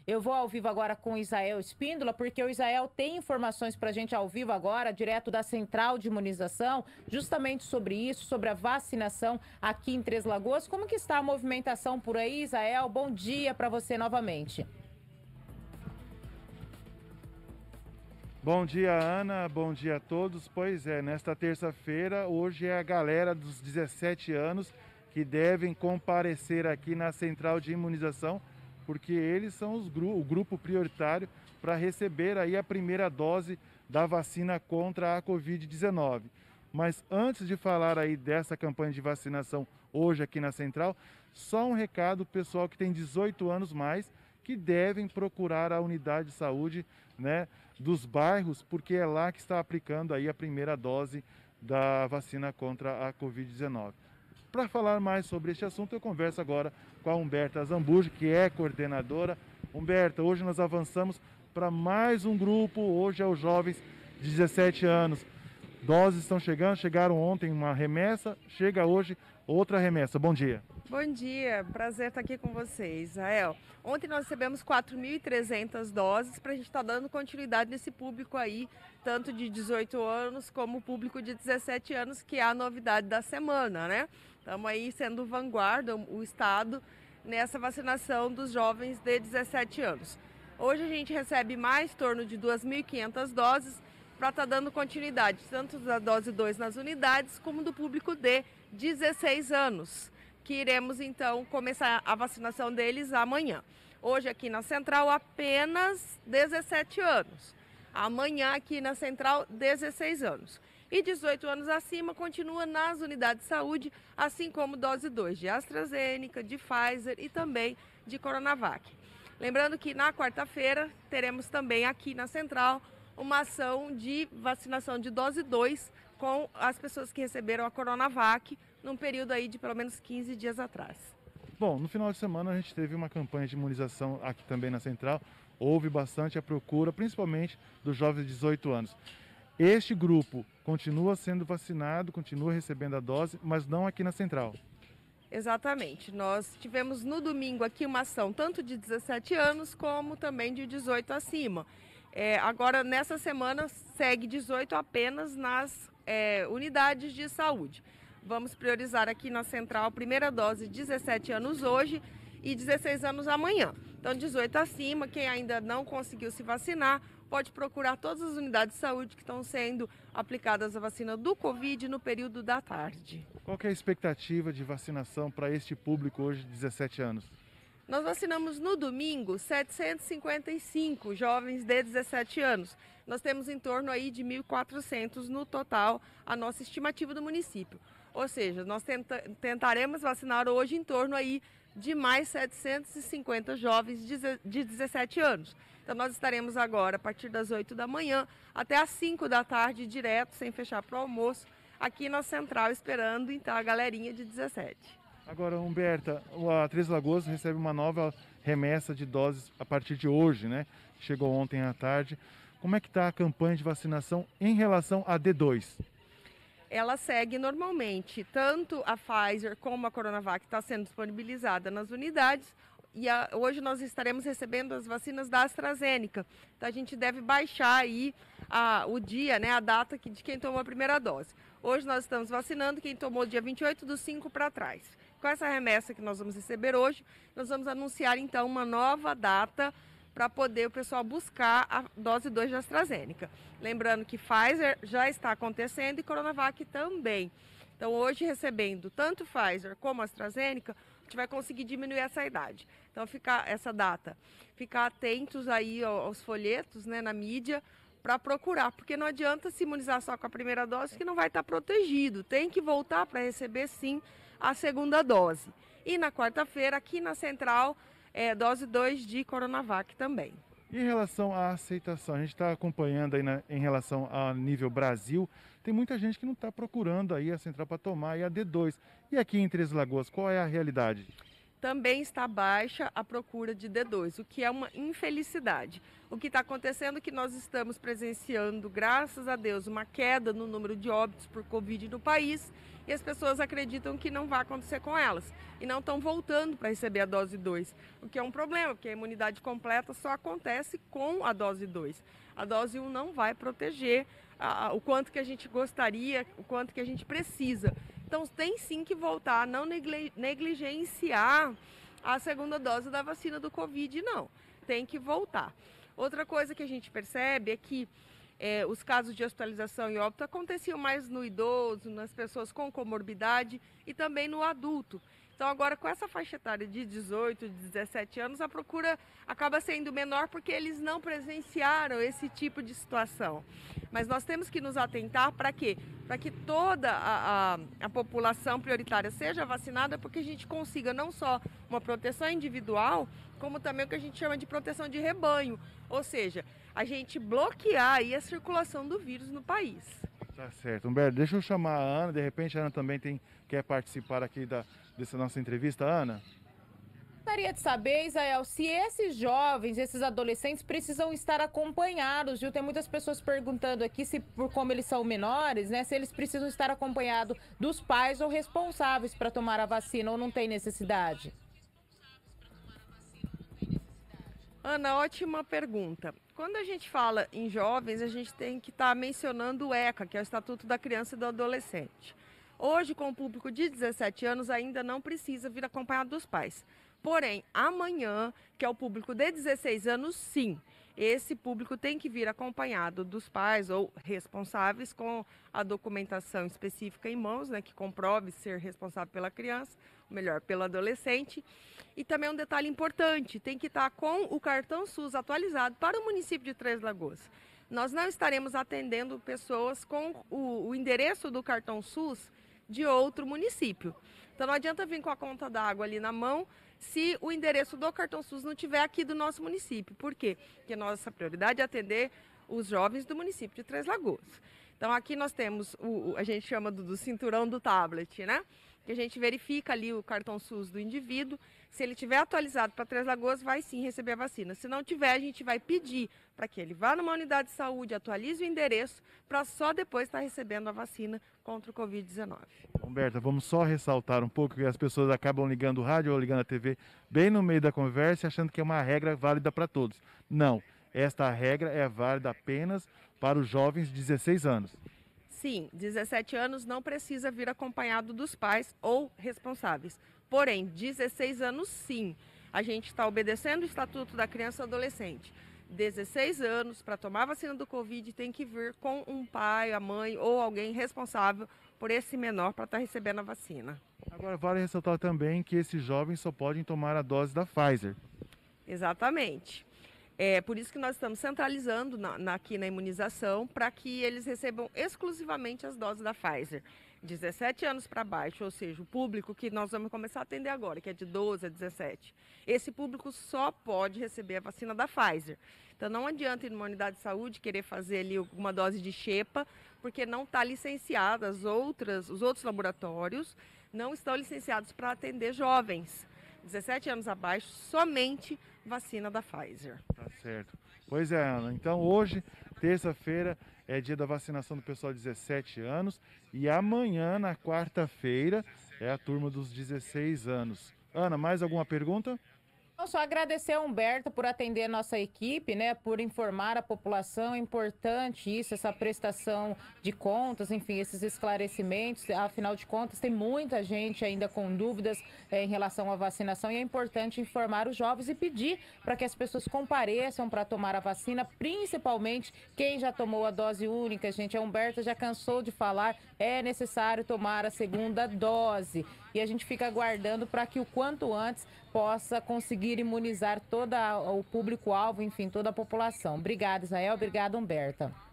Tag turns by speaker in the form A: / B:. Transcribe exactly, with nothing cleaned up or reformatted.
A: Eu vou ao vivo agora com o Isael Espíndola, porque o Isael tem informações para a gente ao vivo agora, direto da Central de Imunização, justamente sobre isso, sobre a vacinação aqui em Três Lagoas. Como que está a movimentação por aí, Isael? Bom dia para você novamente.
B: Bom dia, Ana. Bom dia a todos. Pois é, nesta terça-feira, hoje é a galera dos dezessete anos que devem comparecer aqui na Central de Imunização, porque eles são os gru o grupo prioritário para receber aí a primeira dose da vacina contra a covid dezenove. Mas antes de falar aí dessa campanha de vacinação hoje aqui na Central, só um recado pessoal que tem dezoito anos mais, que devem procurar a unidade de saúde, né, dos bairros, porque é lá que está aplicando aí a primeira dose da vacina contra a covid dezenove. Para falar mais sobre este assunto, eu converso agora com a Humberta Zambujo, que é coordenadora. Humberta, hoje nós avançamos para mais um grupo, hoje é os jovens de dezessete anos. Doses estão chegando, chegaram ontem uma remessa, chega hoje outra remessa. Bom dia.
C: Bom dia, prazer estar aqui com vocês, Israel. Ontem nós recebemos quatro mil e trezentas doses para a gente estar dando continuidade nesse público aí, tanto de dezoito anos como o público de dezessete anos, que é a novidade da semana, né? Estamos aí sendo vanguarda, o Estado, nessa vacinação dos jovens de dezessete anos. Hoje a gente recebe mais em torno de duas mil e quinhentas doses para estar dando continuidade, tanto da dose dois nas unidades, como do público de dezesseis anos, que iremos então começar a vacinação deles amanhã. Hoje aqui na Central apenas dezessete anos, amanhã aqui na Central dezesseis anos. E dezoito anos acima continua nas unidades de saúde, assim como dose dois de AstraZeneca, de Pfizer e também de Coronavac. Lembrando que na quarta-feira teremos também aqui na Central uma ação de vacinação de dose dois com as pessoas que receberam a Coronavac num período aí de pelo menos quinze dias atrás.
B: Bom, no final de semana a gente teve uma campanha de imunização aqui também na Central. Houve bastante a procura, principalmente dos jovens de dezoito anos. Este grupo continua sendo vacinado, continua recebendo a dose, mas não aqui na Central.
C: Exatamente. Nós tivemos no domingo aqui uma ação tanto de dezessete anos como também de dezoito acima. É, agora, nessa semana, segue dezoito apenas nas é, unidades de saúde. Vamos priorizar aqui na Central a primeira dose dezessete anos hoje e dezesseis anos amanhã. Então, dezoito acima, quem ainda não conseguiu se vacinar, pode procurar todas as unidades de saúde que estão sendo aplicadas a vacina do Covid no período da tarde.
B: Qual que é a expectativa de vacinação para este público hoje de dezessete anos?
C: Nós vacinamos no domingo setecentos e cinquenta e cinco jovens de dezessete anos. Nós temos em torno aí de mil e quatrocentos no total, a nossa estimativa do município. Ou seja, nós tenta, tentaremos vacinar hoje em torno aí de mais setecentos e cinquenta jovens de dezessete anos. Então nós estaremos agora a partir das oito da manhã até às cinco da tarde, direto, sem fechar para o almoço, aqui na Central, esperando então a galerinha de dezessete.
B: Agora, Humberta, a Três Lagoas recebe uma nova remessa de doses a partir de hoje, né? Chegou ontem à tarde. Como é que está a campanha de vacinação em relação à D dois?
C: Ela segue normalmente, tanto a Pfizer como a Coronavac está sendo disponibilizada nas unidades e a, hoje nós estaremos recebendo as vacinas da AstraZeneca. Então a gente deve baixar aí a, o dia, né, a data que, de quem tomou a primeira dose. Hoje nós estamos vacinando quem tomou dia vinte e oito do cinco para trás. Com essa remessa que nós vamos receber hoje, nós vamos anunciar então uma nova data para poder o pessoal buscar a dose dois de AstraZeneca. Lembrando que Pfizer já está acontecendo e Coronavac também. Então hoje recebendo tanto Pfizer como AstraZeneca, a gente vai conseguir diminuir essa idade. Então ficar essa data, ficar atentos aí aos folhetos, né, na mídia, para procurar, porque não adianta se imunizar só com a primeira dose que não vai estar protegido. Tem que voltar para receber sim a segunda dose. E na quarta-feira aqui na Central, É, dose dois de Coronavac também.
B: E em relação à aceitação, a gente está acompanhando aí na, em relação ao nível Brasil, tem muita gente que não está procurando aí a Central para tomar aí a D dois. E aqui em Três Lagoas, qual é a realidade?
C: também está baixa a procura de D dois, o que é uma infelicidade. O que está acontecendo é que nós estamos presenciando, graças a Deus, uma queda no número de óbitos por Covid no país e as pessoas acreditam que não vai acontecer com elas e não estão voltando para receber a dose dois, o que é um problema, porque a imunidade completa só acontece com a dose dois. A dose um não vai proteger a, o quanto que a gente gostaria, o quanto que a gente precisa. Então tem sim que voltar a não negligenciar a segunda dose da vacina do Covid, não. Tem que voltar. Outra coisa que a gente percebe é que é, os casos de hospitalização e óbito aconteciam mais no idoso, nas pessoas com comorbidade e também no adulto. Então agora com essa faixa etária de dezoito, dezessete anos, a procura acaba sendo menor porque eles não presenciaram esse tipo de situação. Mas nós temos que nos atentar para quê? Para que toda a, a, a população prioritária seja vacinada, porque a gente consiga não só uma proteção individual, como também o que a gente chama de proteção de rebanho. Ou seja, a gente bloquear aí a circulação do vírus no país.
B: Tá certo. Humberto, deixa eu chamar a Ana, de repente a Ana também tem, quer participar aqui da, dessa nossa entrevista. Ana?
A: Gostaria de saber, Isael, se esses jovens, esses adolescentes precisam estar acompanhados, viu? Tem muitas pessoas perguntando aqui se, por como eles são menores, né, se eles precisam estar acompanhados dos pais ou responsáveis para tomar a vacina ou não tem necessidade.
C: Ana, ótima pergunta. Quando a gente fala em jovens, a gente tem que estar tá mencionando o ECA, que é o Estatuto da Criança e do Adolescente. Hoje, com o público de dezessete anos, ainda não precisa vir acompanhado dos pais. Porém, amanhã, que é o público de dezesseis anos, sim, esse público tem que vir acompanhado dos pais ou responsáveis com a documentação específica em mãos, né, que comprove ser responsável pela criança, ou melhor, pelo adolescente. E também um detalhe importante, tem que estar com o cartão SUS atualizado para o município de Três Lagoas. Nós não estaremos atendendo pessoas com o, o endereço do cartão SUS de outro município. Então não adianta vir com a conta d'água ali na mão se o endereço do cartão SUS não estiver aqui do nosso município. Por quê? Porque nossa prioridade é atender os jovens do município de Três Lagoas. Então aqui nós temos, o, a gente chama do, do cinturão do tablet, né? Que a gente verifica ali o cartão SUS do indivíduo. Se ele tiver atualizado para Três Lagoas, vai sim receber a vacina. Se não tiver, a gente vai pedir para que ele vá numa unidade de saúde, atualize o endereço, para só depois estar recebendo a vacina contra o Covid dezenove.
B: Humberto, vamos só ressaltar um pouco que as pessoas acabam ligando o rádio ou ligando a T V bem no meio da conversa, achando que é uma regra válida para todos. Não, esta regra é válida apenas para os jovens de dezesseis anos.
C: Sim, dezessete anos não precisa vir acompanhado dos pais ou responsáveis. Porém, dezesseis anos sim. A gente está obedecendo o Estatuto da Criança e Adolescente. dezesseis anos, para tomar a vacina do Covid, tem que vir com um pai, a mãe ou alguém responsável por esse menor para estar recebendo a vacina.
B: Agora, vale ressaltar também que esses jovens só podem tomar a dose da Pfizer.
C: Exatamente. É por isso que nós estamos centralizando na, na, aqui na imunização para que eles recebam exclusivamente as doses da Pfizer. dezessete anos para baixo, ou seja, o público que nós vamos começar a atender agora, que é de doze a dezessete. Esse público só pode receber a vacina da Pfizer. Então não adianta ir numa unidade de saúde querer fazer ali uma dose de xepa, porque não está licenciada, as outras, os outros laboratórios não estão licenciados para atender jovens. dezessete anos abaixo, somente vacina da Pfizer.
B: Tá certo. Pois é, Ana. Então hoje, terça-feira, é dia da vacinação do pessoal de dezessete anos e amanhã, na quarta-feira, é a turma dos dezesseis anos. Ana, mais alguma pergunta?
A: Então, só agradecer a Humberto por atender a nossa equipe, né, por informar a população, é importante isso, essa prestação de contas, enfim, esses esclarecimentos, afinal de contas tem muita gente ainda com dúvidas é, em relação à vacinação e é importante informar os jovens e pedir para que as pessoas compareçam para tomar a vacina, principalmente quem já tomou a dose única, gente, a Humberto já cansou de falar, é necessário tomar a segunda dose e a gente fica aguardando para que o quanto antes possa conseguir imunizar todo o público-alvo, enfim, toda a população. Obrigada, Israel. Obrigada, Humberta.